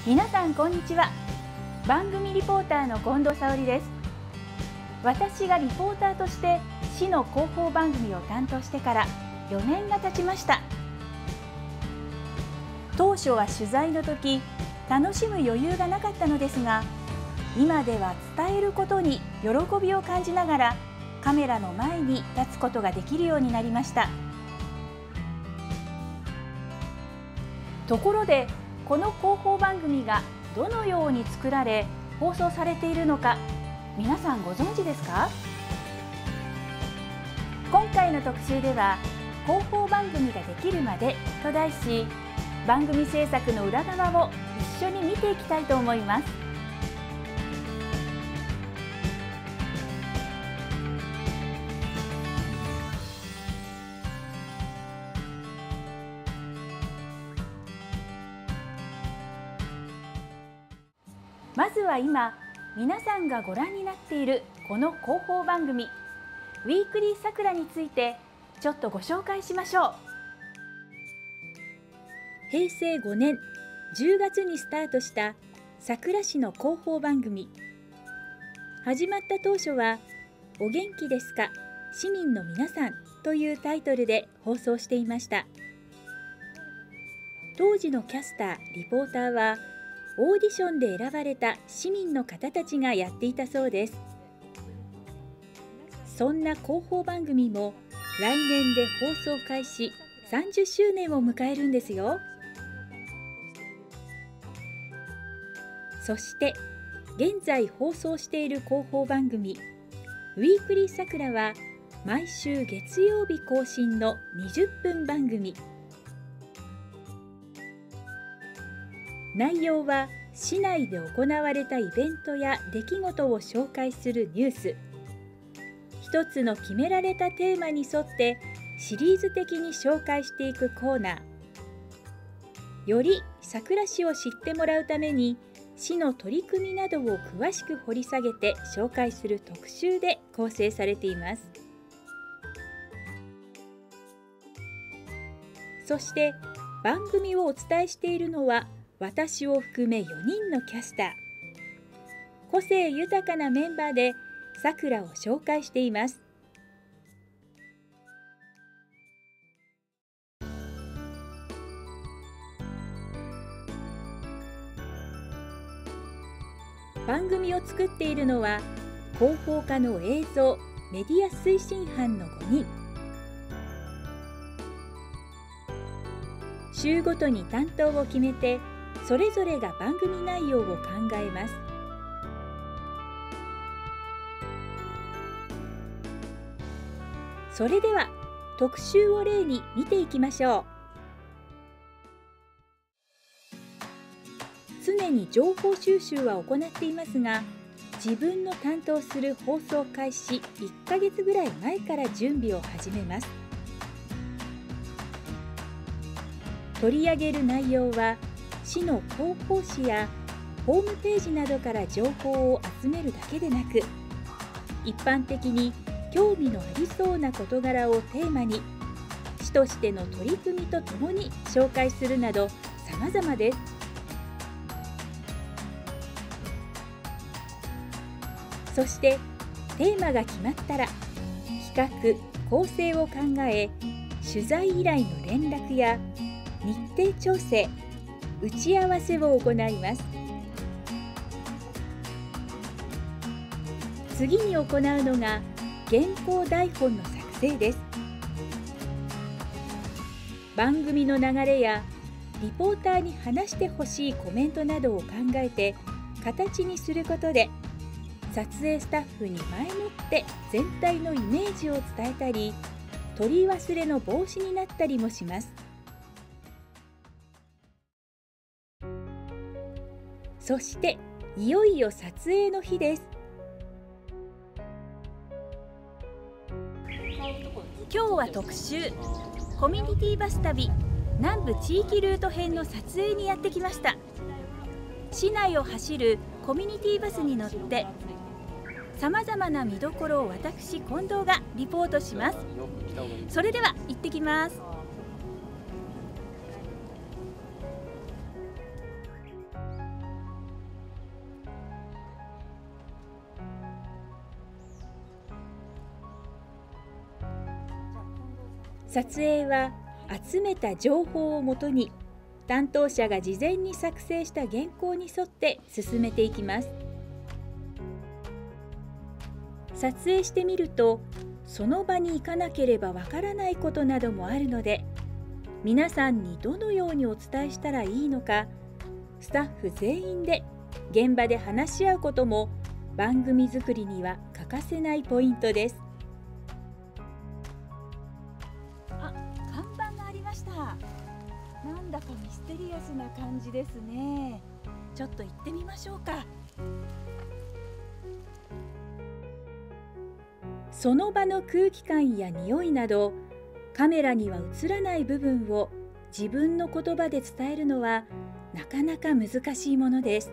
皆さんこんにちは。番組リポーターの近藤沙織です。私がリポーターとして市の広報番組を担当してから4年が経ちました。当初は取材の時楽しむ余裕がなかったのですが、今では伝えることに喜びを感じながらカメラの前に立つことができるようになりました。ところでこの広報番組がどのように作られ放送されているのか、皆さんご存知ですか？今回の特集では広報番組ができるまでと題し、番組制作の裏側を一緒に見ていきたいと思います。まずは今皆さんがご覧になっているこの広報番組ウィークリーさくらについてちょっとご紹介しましょう。平成5年10月にスタートした佐倉市の広報番組。始まった当初はお元気ですか市民の皆さんというタイトルで放送していました。当時のキャスターリポーターはオーディションで選ばれた市民の方たちがやっていたそうです。そんな広報番組も来年で放送開始30周年を迎えるんですよ。そして現在放送している広報番組ウィークリーさくらは毎週月曜日更新の20分番組。内容は市内で行われたイベントや出来事を紹介するニュース。一つの決められたテーマに沿ってシリーズ的に紹介していくコーナー。より佐倉市を知ってもらうために市の取り組みなどを詳しく掘り下げて紹介する特集で構成されています。そして番組をお伝えしているのは私を含め4人のキャスター。個性豊かなメンバーでさくらを紹介しています。番組を作っているのは広報課の映像・メディア推進班の5人。週ごとに担当を決めてそれぞれが番組内容を考えます。それでは特集を例に見ていきましょう。常に情報収集は行っていますが、自分の担当する放送開始1ヶ月ぐらい前から準備を始めます。取り上げる内容は市の広報誌やホームページなどから情報を集めるだけでなく、一般的に興味のありそうな事柄をテーマに市としての取り組みとともに紹介するなど様々です。そしてテーマが決まったら企画・構成を考え、取材依頼の連絡や日程調整、打ち合わせを行います。次に行うのが原稿台本の作成です。番組の流れやリポーターに話してほしいコメントなどを考えて形にすることで、撮影スタッフに前もって全体のイメージを伝えたり、取り忘れの防止になったりもします。そしていよいよ撮影の日です。今日は特集コミュニティバス旅南部地域ルート編の撮影にやってきました。市内を走るコミュニティバスに乗ってさまざまな見どころを私近藤がリポートします。それでは行ってきます。 撮影は集めた情報をもとに担当者が事前に作成した原稿に沿って進めていきます。撮影してみるとその場に行かなければわからないことなどもあるので、皆さんにどのようにお伝えしたらいいのか、スタッフ全員で現場で話し合うことも番組作りには欠かせないポイントです。あ、看板がありました。なんだかミステリアスな感じですね。ちょっと行ってみましょうか。その場の空気感や匂いなどカメラには映らない部分を自分の言葉で伝えるのはなかなか難しいものです。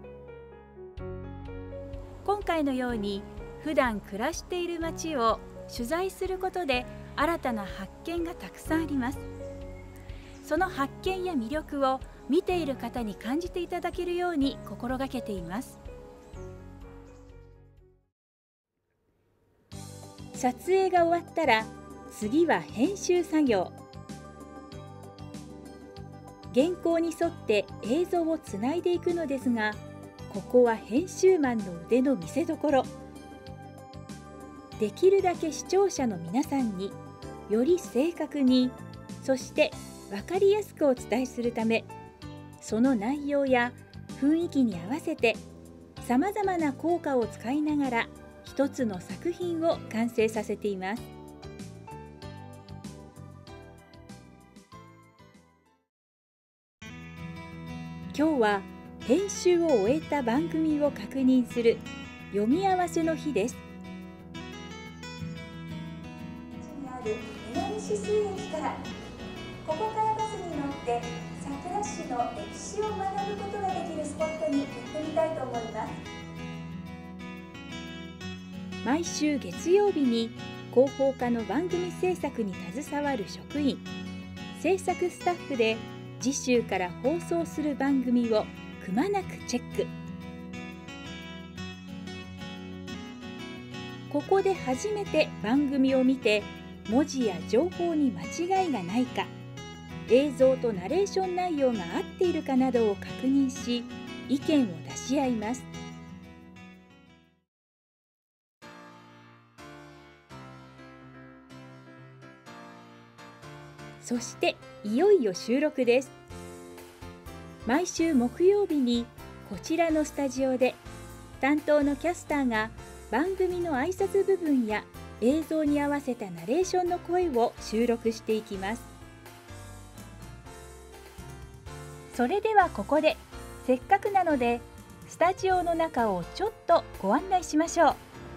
今回のように普段暮らしている街を取材することで新たな発見がたくさんあります。その発見や魅力を見ている方に感じていただけるように心がけています。撮影が終わったら次は編集作業。原稿に沿って映像をつないでいくのですが、ここは編集マンの腕の見せ所。できるだけ視聴者の皆さんにより正確に、そして分かりやすくお伝えするため、その内容や雰囲気に合わせてさまざまな効果を使いながら一つの作品を完成させています。今日は編集を終えた番組を確認する読み合わせの日です。にある南止水駅から、ここからバスに乗って佐倉市の歴史を学ぶことができるスポットに行ってみたいと思います。毎週月曜日に広報課の番組制作に携わる職員、制作スタッフで次週から放送する番組をくまなくチェック。ここで初めて番組を見て文字や情報に間違いがないか、映像とナレーション内容が合っているかなどを確認し、意見を出し合います。そしていよいよ収録です。毎週木曜日にこちらのスタジオで担当のキャスターが番組の挨拶部分や映像に合わせたナレーションの声を収録していきます。それではここでせっかくなのでスタジオの中をちょっとご案内しましょう。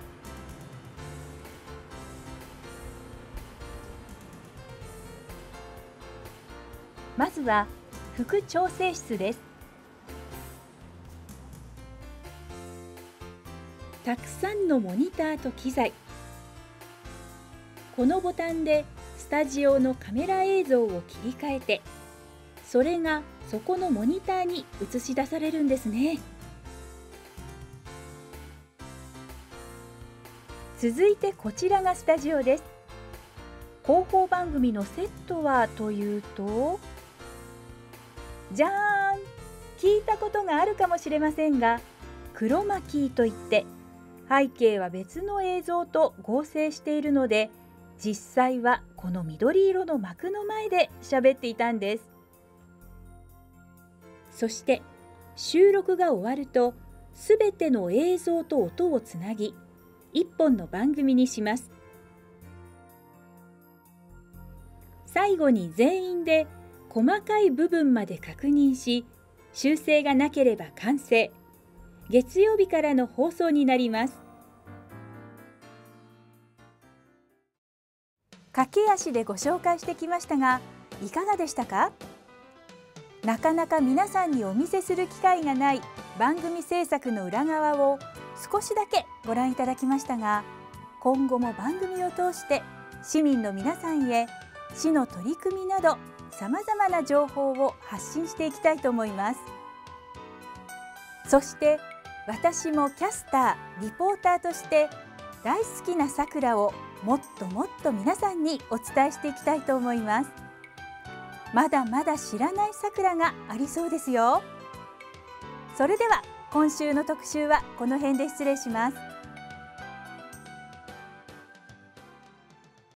まずは副調整室です。たくさんのモニターと機材。このボタンでスタジオのカメラ映像を切り替えて、それがそこのモニターに映し出されるんですね。続いてこちらがスタジオです。広報番組のセットはというと、じゃーん、聞いたことがあるかもしれませんが、クロマキーといって背景は別の映像と合成しているので、実際はこの緑色の幕の前で喋っていたんです。そして収録が終わるとすべての映像と音をつなぎ一本の番組にします。最後に全員で細かい部分まで確認し、修正がなければ完成。月曜日からの放送になります。駆け足でご紹介してきましたが、いかがでしたか？なかなか皆さんにお見せする機会がない番組制作の裏側を少しだけご覧いただきましたが、今後も番組を通して市民の皆さんへ市の取り組みなどさまざまな情報を発信していきたいと思います。そして私もキャスター、リポーターとして大好きな桜をもっともっと皆さんにお伝えしていきたいと思います。まだまだ知らない桜がありそうですよ。それでは今週の特集はこの辺で失礼します。